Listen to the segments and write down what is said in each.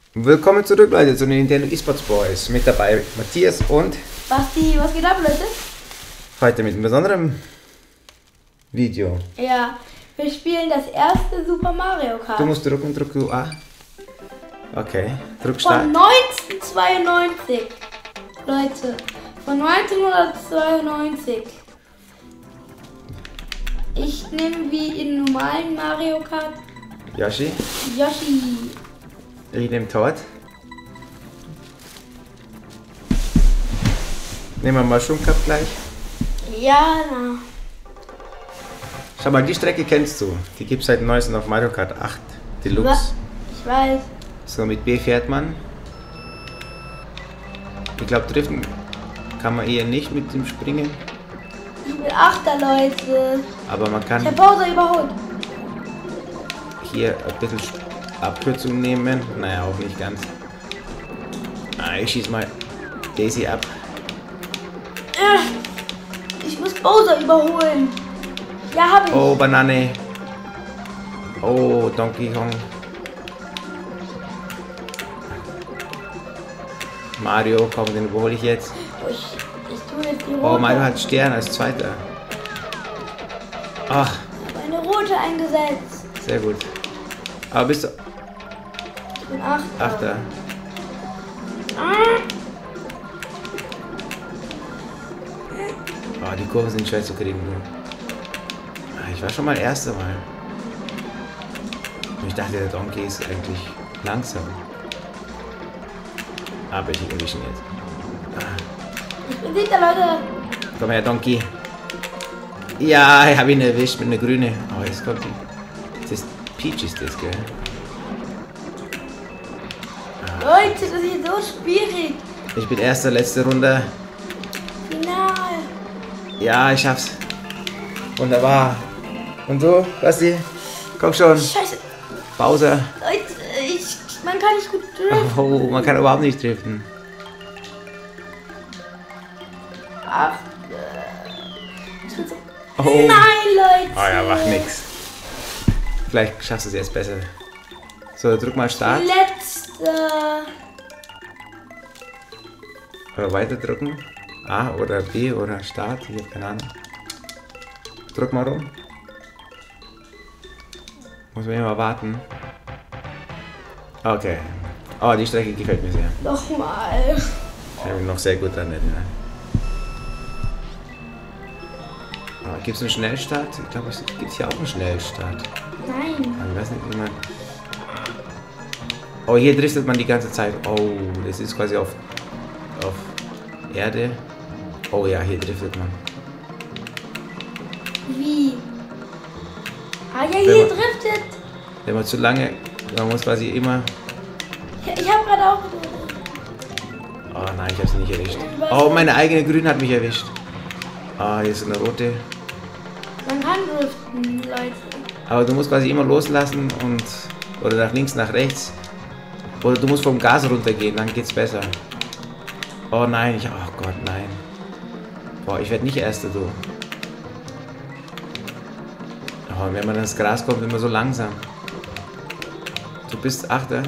Willkommen zurück, Leute, zu den Nintendo eSports Boys. Mit dabei Matthias und Basti, was geht ab, Leute? heute mit einem besonderen Video. Ja, wir spielen das erste Super Mario Kart. Du musst drücken, drück A. Okay, drück Start. Von 1992. Leute, von 1992. Ich nehme wie in normalen Mario Kart Yoshi, Yoshi. ich nehme Todd. Nehmen wir Mushroom Cup gleich. Ja, na. Schau mal, die Strecke kennst du. Die gibt es seit neuestem auf Mario Kart 8 Deluxe. Ich weiß. So, mit B fährt man. Ich glaube, driften kann man eher nicht mit dem Springen. Ich bin Achter, Leute. Aber man kann Ich hab Bowser überholt. hier ein bisschen Abkürzung nehmen. Naja, auch nicht ganz. Ich schieß mal Daisy ab. Ich muss Bowser überholen. Ja, hab ich. Oh, Banane. Oh, Donkey Kong. Mario, komm, den überhole ich jetzt. Ich tue jetzt die rote. Oh, Mario hat Stern als Zweiter. Ach, Ich habe eine rote eingesetzt. sehr gut. Aber bist du Ich bin Achter. Achter? Oh, die Kurven sind schwer zu kriegen, du. Ich war schon mal Erster Mal. Ich dachte, der Donkey ist eigentlich langsam. Aber ich erwische ihn jetzt. Ich bin Siebter, Leute. Komm her, Donkey. Ja, ich habe ihn erwischt mit einer grüne. Oh, jetzt kommt die. Das Peach ist das, gell? Leute, das ist so schwierig. Ich bin Erster, letzte Runde. Final. Ja, ich schaff's. Wunderbar. Und du, Basti? Komm schon. Scheiße. Bowser. Leute, man kann nicht gut driften. Oh, man kann überhaupt nicht driften. Ach, das wird so. Oh. Nein, Leute. Oh ja, macht nix. Vielleicht schaffst du es jetzt besser. So, drück mal Start. Letzter. Oder weiter drücken. A oder B oder Start. Ich hab keine Ahnung. Drück mal rum. Muss man immer warten. Okay. Oh, die Strecke gefällt mir sehr. Nochmal. Ich habe mich noch sehr gut an. Gibt es einen Schnellstart? Ich glaube, es gibt hier auch einen Schnellstart. Nein. Aber ich weiß nicht, wie man... Oh, hier driftet man die ganze Zeit. Oh, das ist quasi auf Erde. Oh ja, hier driftet man. Wie? Ah ja, Wenn hier man- driftet. Wenn man zu lange... Man muss quasi immer... Ich habe gerade auch. Oh nein, ich habe sie nicht erwischt. Oh, meine eigene Grün hat mich erwischt. Ah, hier ist eine rote. Man kann driften, Leute. Aber du musst quasi immer loslassen und... Oder nach links, nach rechts. Oder du musst vom Gas runtergehen, dann geht's besser. Oh nein, oh Gott, nein. Boah, ich werde nicht Erster, du. Oh, wenn man ins Gras kommt, immer so langsam. Du bist Achter.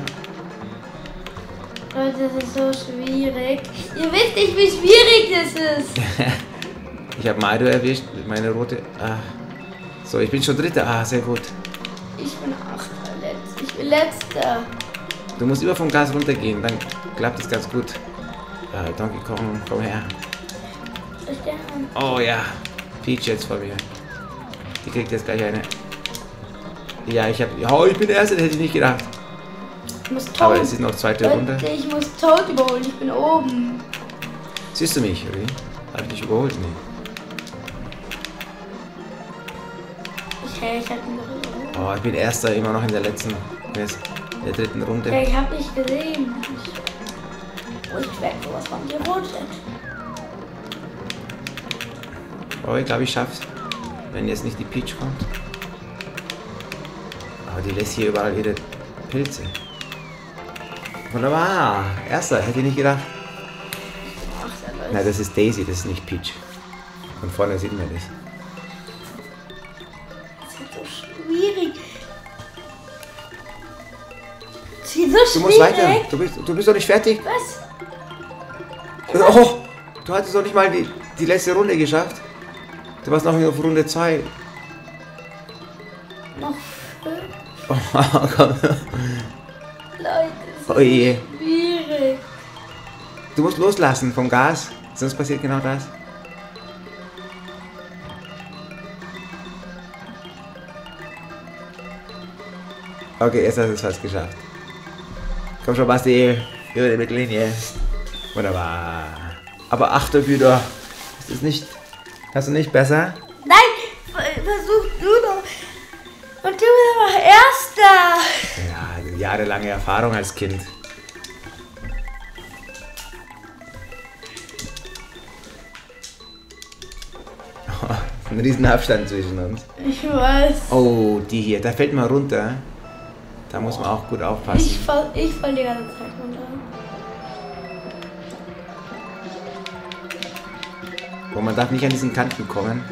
Leute, das ist so schwierig. Ihr wisst nicht, wie schwierig das ist. Ich habe Mario erwischt mit meiner rote. Ah. So, ich bin schon Dritter. Ah, sehr gut. Ich bin Achter, ich bin Letzter. Du musst immer vom Gas runtergehen, dann klappt es ganz gut. Donkey Kong, komm her. Stern. Oh ja, Peach jetzt vor mir. Die kriegt jetzt gleich eine. Ja, ich bin der Erste, das hätte ich nicht gedacht. Ich muss Toad. Aber es ist noch zweite Runde. Leute, ich muss Toad überholen, ich bin oben. Siehst du mich, oder wie? Hab ich dich überholt? Nee. Ich hab ihn überholt. Oh, ich bin Erster, immer noch in der letzten, in der dritten Runde. Ich hab dich gesehen. Wo ich weg, sowas von dir rot sind. Oh, ich glaube, ich schaff's. Wenn jetzt nicht die Peach kommt. Aber die lässt hier überall ihre Pilze. Wunderbar. Erster, hätte ich nicht gedacht. Achter, Leute. Nein, das ist Daisy, das ist nicht Peach. Von vorne sieht man das. Das ist so schwierig. ist so Du musst weiter. schwierig. Du bist doch nicht fertig. Was? Oh, du hattest doch nicht mal die letzte Runde geschafft. Du warst noch auf Runde 2. Noch 5. Oh, komm. Leute, das Oh je. ist schwierig. Du musst loslassen vom Gas, sonst passiert genau das. Okay, jetzt hast du es fast geschafft. Komm schon, Basti, über die Mittellinie. Wunderbar. Aber achte wieder. Ist es nicht... Hast du nicht besser? Nein, versuch du doch. Und du bist aber Erster. Ja, jahrelange Erfahrung als Kind. Ein riesen Abstand zwischen uns. Ich weiß. Oh, die hier, da fällt man runter. Da muss man auch gut aufpassen. Ich fall die ganze Zeit runter. Oh, man darf nicht an diesen Kanten kommen.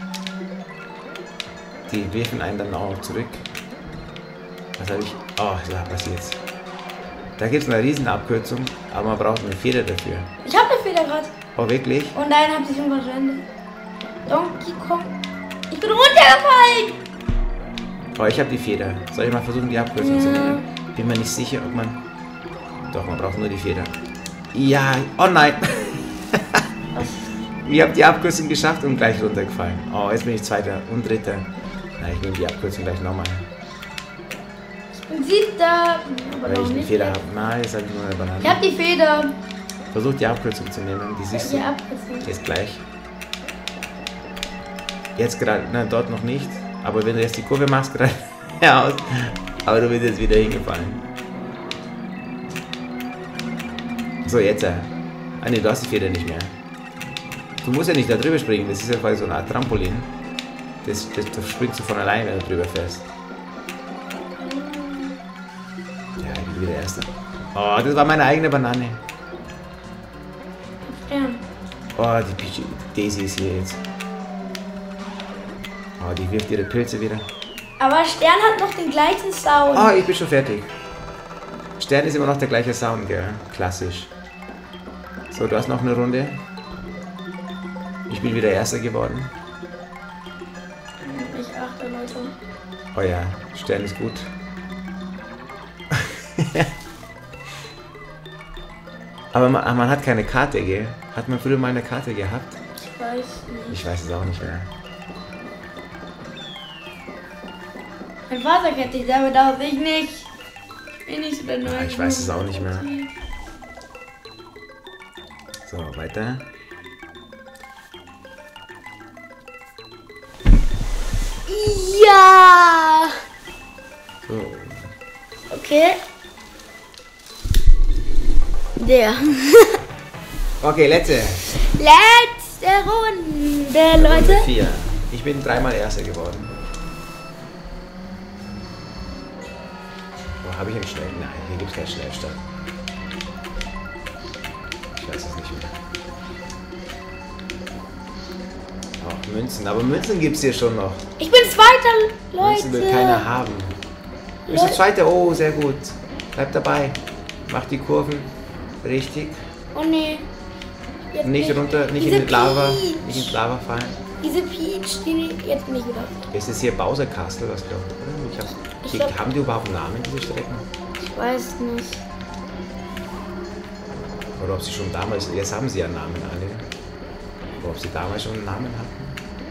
Die werfen einen dann auch zurück. Was habe ich? Oh, ja, was jetzt? Da gibt es eine riesen Abkürzung, aber man braucht eine Feder dafür. Ich habe eine Feder gerade. Oh, wirklich? Und nein, hab sich schon verschwendet. Donkey Kong. Ich bin runtergefallen. Oh, ich habe die Feder. Soll ich mal versuchen, die Abkürzung zu nehmen? Bin mir nicht sicher, ob man... Doch, man braucht nur die Feder. Ja, oh nein. Ich habe die Abkürzung geschafft und gleich runtergefallen. Oh, jetzt bin ich Zweiter und Dritter. Na, ich nehme die Abkürzung gleich nochmal. Ich bin Siebter. Aber Weil noch ich eine nicht. Feder habe. Nein, jetzt habe ich nur eine Banane. Ich hab die Feder. Versuch die Abkürzung zu nehmen. Die siehst du. Die Abkürzung. Jetzt gleich. Jetzt gerade, nein, dort noch nicht. Aber wenn du jetzt die Kurve machst, gerade aus. Aber du bist jetzt wieder hingefallen. So, jetzt. Ah ne, du hast die Feder nicht mehr. Du musst ja nicht da drüber springen. Das ist ja quasi so eine Art Trampolin. Das springst du von alleine, wenn du drüber fährst. Ja, ich bin wieder Erster. Oh, das war meine eigene Banane. Ja. Oh, die Daisy ist hier jetzt. Oh, die wirft ihre Pilze wieder. Aber Stern hat noch den gleichen Sound. Oh, ich bin schon fertig. Stern ist immer noch der gleiche Sound, gell? Klassisch. So, du hast noch eine Runde. Ich bin wieder Erster geworden. Ich achte, Leute. Oh ja, Stern ist gut. Aber man hat keine Karte, gell? Hat man früher mal eine Karte gehabt? Ich weiß nicht. Ich weiß es auch nicht mehr. Mein Vater kennt dich, aber darf ich nicht. Ich bin nicht so der Neue. Ich weiß es auch nicht mehr. So, weiter. Ja! So. Okay. Der. Okay, letzte. Letzte Runde, Leute. 4. Ich bin dreimal Erster geworden. Wo habe ich einen Schnell? Nein, hier gibt es keinen Schnellstart. Ich weiß es nicht mehr. Auch Münzen, aber Münzen gibt es hier schon noch. Ich bin Zweiter, Leute. Münzen will keiner haben. Du bist der Zweite, oh, sehr gut. Bleib dabei. Mach die Kurven richtig. Oh nee. Jetzt Nicht bin ich- runter, nicht Diese in die Lava, Peach. nicht in die Lava fallen. Diese Peach, jetzt bin ich wieder. Ist es hier Bowser Castle, was glaube ich? Haben die überhaupt einen Namen, diese Strecken? Ich weiß nicht. Oder ob sie schon damals, jetzt haben sie ja Namen alle. Oder ob sie damals schon einen Namen hatten?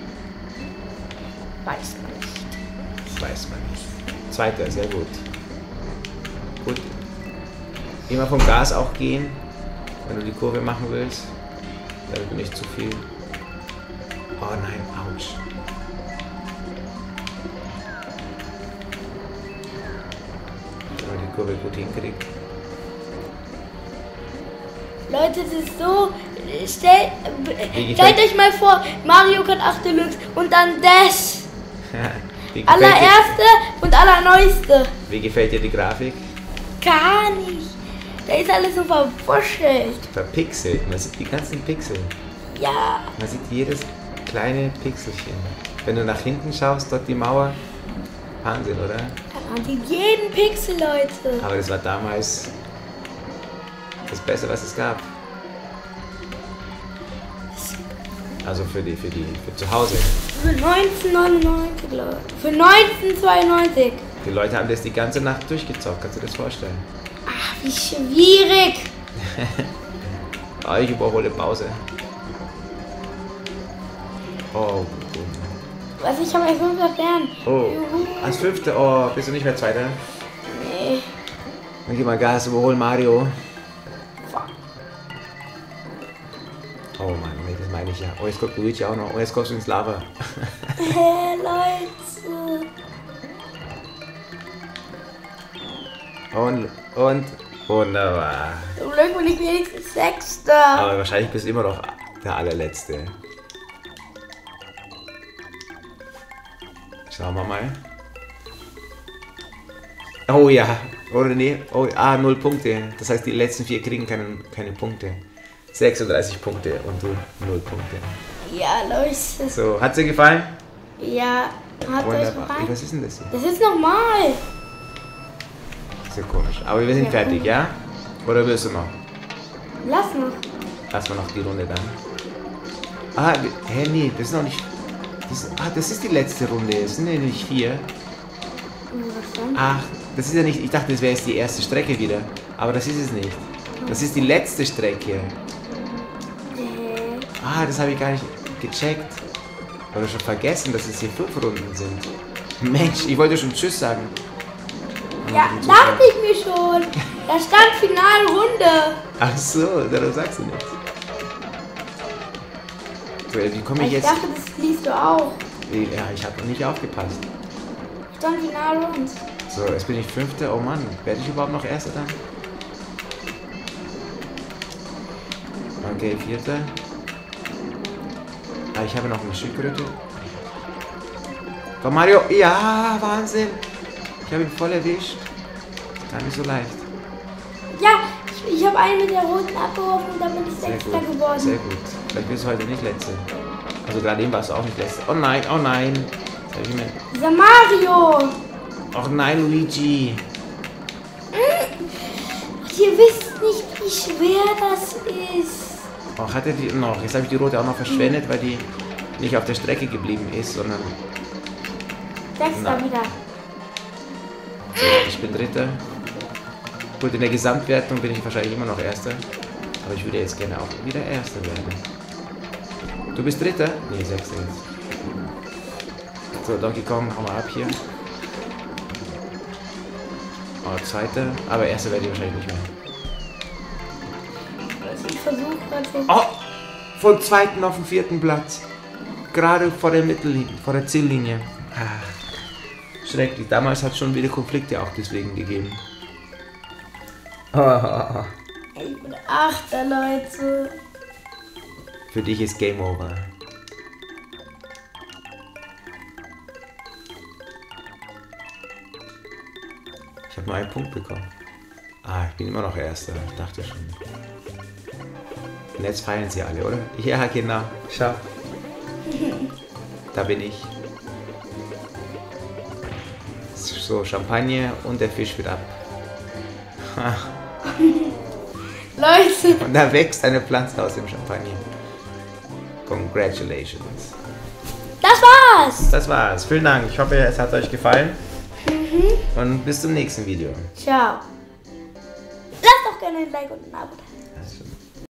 Weiß man nicht. Das weiß man nicht. Zweiter, sehr gut. Gut. Immer vom Gas auch gehen, wenn du die Kurve machen willst. Damit du nicht zu viel. Oh nein, ouch. Wenn man die Kurve gut hinkriegt. Leute, es ist so. Stellt gefällt- euch mal vor, Mario Kart 8 Deluxe und dann das. Wie gefällt Allererste und allerneueste. Wie gefällt dir die Grafik? Gar nicht. Da ist alles so verwuschelt. Verpixelt. Man sieht die ganzen Pixel. Ja. Man sieht jedes kleine Pixelchen. Wenn du nach hinten schaust, dort die Mauer, Wahnsinn, oder? Jeden Pixel, Leute. Aber das war damals das Beste, was es gab. Also für zu Hause. Für 1999, Leute. Für 1992. Die Leute haben das die ganze Nacht durchgezockt, kannst du dir das vorstellen? Ach, wie schwierig. Oh, ich überhole Pause. Oh, Was, ich habe als 5. Stern. oh. Als 5. Oh, bist du nicht mehr Zweiter? Nee. Dann gib mal Gas, überhol Mario. Oh Mann, nee, das meine ich ja. Oh, jetzt kommt Luigi auch noch. Oh, jetzt kommst du ins Lava. Hey, Leute. Und wunderbar. Zum Glück bin ich wenigstens 6. Aber wahrscheinlich bist du immer noch der allerletzte. Schauen wir mal. Oh ja. Oder nee. Oh, 0 Punkte. Das heißt, die letzten 4 kriegen keine Punkte. 36 Punkte und du 0 Punkte. Ja, Leute. So, hat's dir gefallen? Ja, hat euch Wunderbar. gefallen? Was ist denn das hier? Das ist normal. Sehr komisch. Aber wir sind Ja. fertig, ja? Oder willst du noch? Lass noch. Lass mal noch die Runde dann. Ah, hä, nee, das ist noch nicht... Das ist die letzte Runde. Es sind ja nicht 4. Was dann? Ach, das ist ja nicht... Ich dachte, das wäre jetzt die erste Strecke wieder. Aber das ist es nicht. Das ist die letzte Strecke. Ah, das habe ich gar nicht gecheckt. Oder schon vergessen, dass es hier 5 Runden sind. Mensch, ich wollte schon Tschüss sagen. Ja, dachte ich mir schon. Da stand Finalrunde. Ach so, darum sagst du nichts. So, wie komme ich Ich jetzt... dachte, das liest du auch. Ja, ich habe noch nicht aufgepasst. Stand Finalrunde. So, jetzt bin ich 5. Oh Mann, werde ich überhaupt noch Erster dann? Okay, 4. Ah, ich habe noch eine Schildkröte. Komm, Mario. Ja, Wahnsinn. Ich habe ihn voll erwischt. Gar nicht so leicht. Ja, ich habe einen mit der roten abgeworfen und dann bin ich Sehr 6. gut. geworden. Sehr gut. Vielleicht bist du heute nicht Letzte. Also gerade eben warst du auch nicht Letzte. Oh nein, oh nein. Jetzt hab ich mir... Dieser Mario. Och nein, Luigi. Ihr wisst nicht, wie schwer das ist. Oh, hatte die noch. Jetzt habe ich die rote auch noch verschwendet, weil die nicht auf der Strecke geblieben ist, sondern... 6. Na. wieder. So, ich bin 3. Gut, in der Gesamtwertung bin ich wahrscheinlich immer noch Erster. Aber ich würde jetzt gerne auch wieder Erster werden. Du bist 3.? Nee, 6. jetzt. So, Donkey Kong, hau mal ab hier. Oh, 2. Aber Erster werde ich wahrscheinlich nicht mehr. Ich versuche gerade. Oh! Von 2. auf den 4. Platz. Gerade vor der Mittellinie, vor der Ziellinie. Ach, schrecklich. Damals hat es schon wieder Konflikte auch deswegen gegeben. Ich bin 8. Leute. Für dich ist Game Over. Ich habe nur einen Punkt bekommen. Ah, ich bin immer noch Erster. Ich dachte schon. Und jetzt feiern sie alle, oder? Ja, genau. Schau. Da bin ich. So, Champagner und der Fisch wird ab. Leute. Und da wächst eine Pflanze aus dem Champagner. Congratulations. Das war's. Das war's. Vielen Dank. Ich hoffe, es hat euch gefallen. Und bis zum nächsten Video. Ciao. Lasst doch gerne ein Like und ein Abo da. Also.